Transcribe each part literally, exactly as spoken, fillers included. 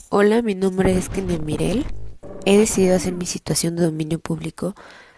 Hola, mi nombre es Kenia Mirel. He decidido hacer mi situación de dominio público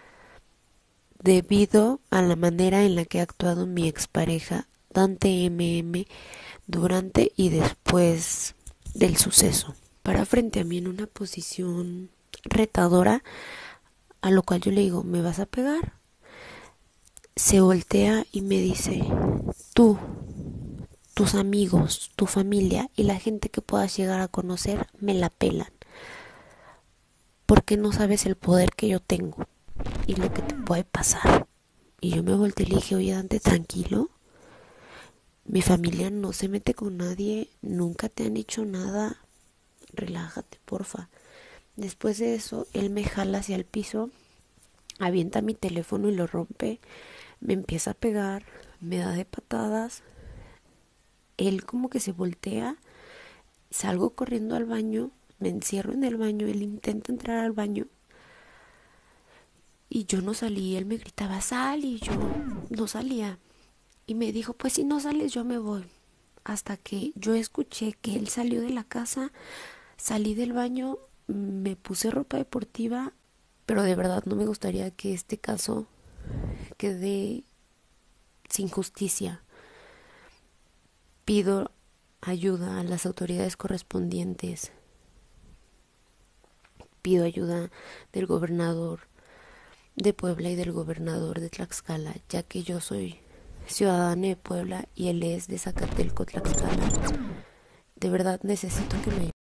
debido a la manera en la que ha actuado mi expareja Dante M M durante y después del suceso. Para frente a mí en una posición retadora, a lo cual yo le digo, ¿me vas a pegar? Se voltea y me dice, tú, tus amigos, tu familia y la gente que puedas llegar a conocer me la pelan, porque no sabes el poder que yo tengo y lo que te puede pasar. Y yo me volteé y le dije, oye Dante, tranquilo, mi familia no se mete con nadie, nunca te han hecho nada, relájate, porfa. Después de eso, él me jala hacia el piso, avienta mi teléfono y lo rompe, me empieza a pegar, me da de patadas, él como que se voltea, salgo corriendo al baño, me encierro en el baño, él intenta entrar al baño y yo no salí, él me gritaba, sal, y yo no salía. Y me dijo, pues si no sales yo me voy. Hasta que yo escuché que él salió de la casa, salí del baño, me puse ropa deportiva, pero de verdad no me gustaría que este caso quede sin justicia. Pido ayuda a las autoridades correspondientes, pido ayuda del gobernador de Puebla y del gobernador de Tlaxcala, ya que yo soy ciudadana de Puebla y él es de Zacatelco, Tlaxcala. De verdad necesito que me